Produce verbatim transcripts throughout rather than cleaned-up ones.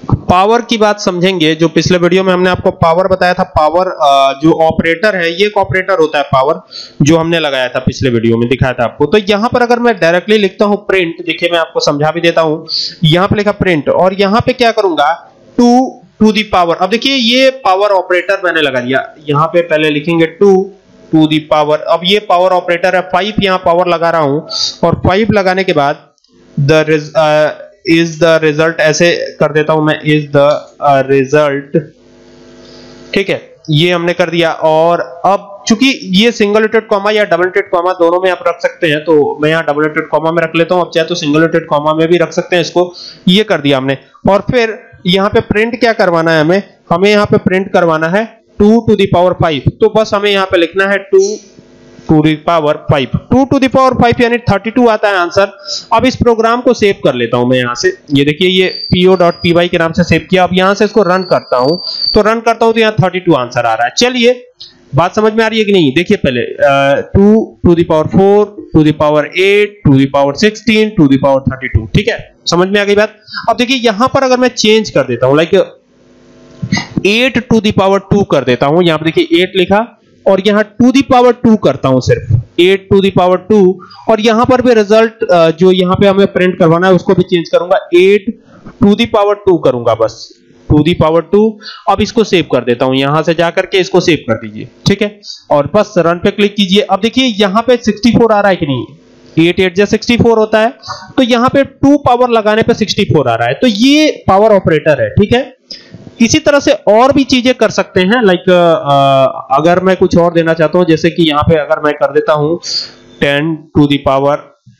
Power की बात समझेंगे। जो पिछले वीडियो में हमने आपको पावर बताया था, पावर जो ऑपरेटर है, ये एक ऑपरेटर होता है पावर, जो हमने लगाया था पिछले वीडियो में, दिखाया था आपको। तो यहां पर अगर मैं डायरेक्टली लिखता हूं प्रिंट, देखिए मैं आपको समझा भी देता हूं। यहां पे लिखा प्रिंट और यहां पे क्या करूंगा, टू टू दी पावर। अब देखिए ये पावर ऑपरेटर मैंने लगा दिया, यहां पे पहले लिखेंगे टू टू दी पावर। अब ये पावर ऑपरेटर है, फाइव यहां पावर लगा रहा हूं और फाइव लगाने के बाद द इज द रिजल्ट ऐसे कर देता हूं मैं, इज द रिजल्ट, ठीक है, ये हमने कर दिया। और अब चूंकि ये सिंगल इंटेड कॉमा या डबल इंटेड कॉमा दोनों में आप रख सकते हैं, तो मैं यहां डबल इंटेड कॉमा में रख लेता हूं, अब चाहे तो सिंगल इंटेड कॉमा में भी रख सकते हैं इसको। ये कर दिया हमने। और फिर यहां पे प्रिंट क्या करवाना है हमें, हमें यहां पे प्रिंट करवाना है two to the power five. तो बस हमें यहां पे लिखना है two to the power five, two to the power five यानी थर्टी टू आता है आंसर। अब इस प्रोग्राम को सेव कर लेता हूं मैं यहां से, ये देखिए ये po.py के नाम से सेव किया। अब यहां से इसको रन करता हूं, तो रन करता हूं तो यहां थर्टी टू आंसर आ रहा है। चलिए बात समझ में आ रही है कि नहीं, देखिए पहले two to the power four, two the power eight, to the power sixteen, two the power thirty two, ठीक है, समझ में आ गई बात। अब देखिए यहां पर अगर मैं चेंज कर देता हूं, like eight to the power two कर देता हूं, यहां पर देखिए एट लिखा और यहां टू दी पावर टू करता हूं, सिर्फ eight to the power two. और यहां पर भी रिजल्ट जो यहां पे हमें प्रिंट करवाना है उसको भी चेंज करूंगा, eight to the power two करूंगा, बस टू दी पावर टू। अब इसको सेव कर देता हूं, यहां से जाकर के इसको सेव कर दीजिए, ठीक है, और बस रन पे क्लिक कीजिए। अब देखिए यहां पे सिक्सटी फोर आ रहा है कि नहीं, एट एट जा सिक्सटी फोर होता है, तो यहां पे टू पावर लगाने पे सिक्सटी फोर आ रहा है, तो ये पावर ऑपरेटर है, ठीक है। इसी तरह से और भी चीजें कर सकते हैं, लाइक अगर मैं कुछ और देना चाहता हूं, जैसे कि यहां पे अगर मैं कर देता हूं ten to the power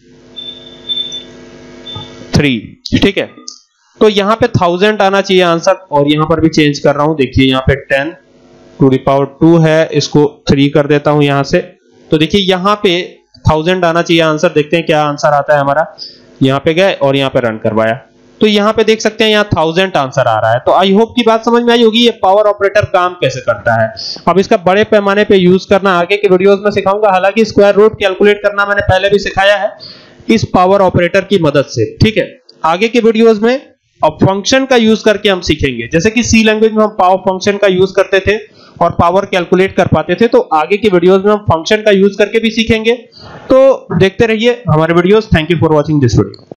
three, ठीक है, तो यहां पे थाउजेंड आना चाहिए आंसर। और यहां पर भी चेंज कर रहा हूं, देखिए यहां पे ten to the power two है, इसको थ्री कर देता हूं यहां से, तो देखिए यहां पे थाउजेंड आना चाहिए आंसर। देखते हैं क्या आंसर आता है हमारा। यहां पे गए और यहां पे रन करवाया, तो यहां पे देख सकते हैं यहां थाउजेंड आंसर आ रहा है। तो आई होप की बात समझ में आई होगी, ये पावर ऑपरेटर काम कैसे करता है। अब इसका बड़े पैमाने पे यूज करना आगे के वीडियोस में सिखाऊंगा, हालांकि स्क्वायर रूट कैलकुलेट करना मैंने पहले भी सिखाया है इस पावर ऑपरेटर की मदद से, ठीक है। आगे के वीडियोस में अब फंक्शन का यूज करके हम सीखेंगे, जैसे कि सी लैंग्वेज में हम पावर फंक्शन का यूज करते थे और पावर कैलकुलेट कर पाते थे, तो आगे की वीडियोस में हम फंक्शन का यूज करके भी सीखेंगे। तो देखते रहिए हमारे videos. Thank you for watching this video.